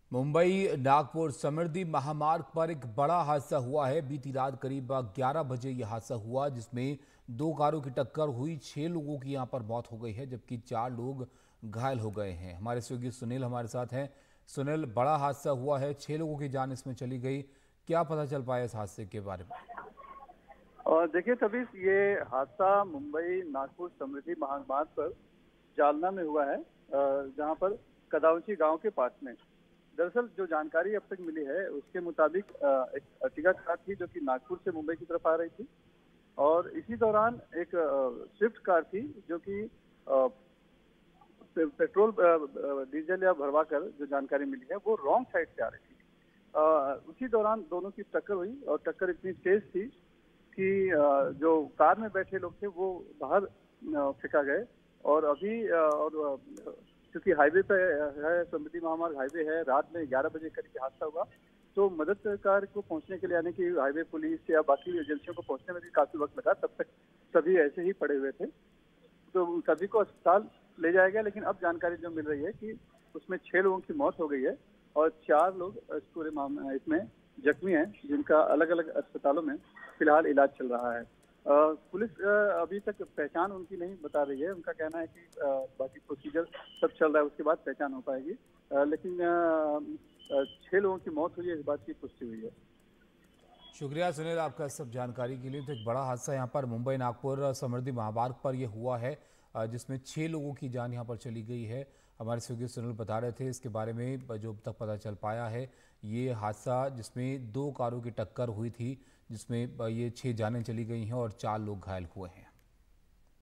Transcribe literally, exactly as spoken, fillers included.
मुंबई नागपुर समृद्धि महामार्ग पर एक बड़ा हादसा हुआ है। बीती रात करीब ग्यारह बजे यह हादसा हुआ, जिसमें दो कारों की टक्कर हुई। छह लोगों की यहां पर मौत हो गई है, जबकि चार लोग घायल हो गए हैं। हमारे सहयोगी सुनील हमारे साथ हैं। सुनील, बड़ा हादसा हुआ है, छह लोगों की जान इसमें चली गई। क्या पता चल पाया इस हादसे के बारे में? और देखिए तभी ये हादसा मुंबई नागपुर समृद्धि महामार्ग पर जालना में हुआ है, जहां पर कदाउंची गांव के पास में। दरअसल जो जानकारी अब तक मिली है उसके मुताबिक अ, एक अर्टिगा कार थी जो कि नागपुर से मुंबई की तरफ आ रही थी, और इसी दौरान एक अ, स्विफ्ट कार थी जो कि अ, पे- पेट्रोल अ, अ, डीजल या भरवा कर, जो जानकारी मिली है वो रॉन्ग साइड से आ रही थी। अ, उसी दौरान दोनों की टक्कर हुई, और टक्कर इतनी तेज थी कि अ, जो कार में बैठे लोग थे वो बाहर अ, फेंका गए। और अभी अ, और अ, क्योंकि हाईवे पे है, समृद्धि महामार्ग हाईवे है, रात में ग्यारह बजे करीब ये हादसा हुआ, तो मदद कार को पहुंचने के लिए, यानी कि हाईवे पुलिस या बाकी एजेंसियों को पहुंचने में भी काफी वक्त लगा। तब तक सभी ऐसे ही पड़े हुए थे, तो उन सभी को अस्पताल ले जाया गया। लेकिन अब जानकारी जो मिल रही है कि उसमें छह लोगों की मौत हो गई है, और चार लोग इस पूरे मामले इसमें जख्मी हैं, जिनका अलग अलग अस्पतालों में फिलहाल इलाज चल रहा है। अ, पुलिस अ, अभी तक पहचान उनकी नहीं बता रही है। उनका कहना है कि अ, बाकी प्रोसीजर सब चल रहा है, उसके बाद पहचान हो पाएगी। अ, लेकिन अ, अ, छह लोगों की मौत हुई है, इस बात की पुष्टि हुई है। शुक्रिया सुनील, आपका सब जानकारी के लिए। तो एक बड़ा हादसा यहाँ पर मुंबई नागपुर समृद्धि महामार्ग पर यह हुआ है, अ, जिसमें छह लोगों की जान यहाँ पर चली गई है। हमारे सहयोगी सुनील बता रहे थे इसके बारे में। जो अब तक पता चल पाया है, ये हादसा जिसमें दो कारों की टक्कर हुई थी, जिसमें अ, ये छह जानें चली गई हैं और चार लोग घायल हुए हैं।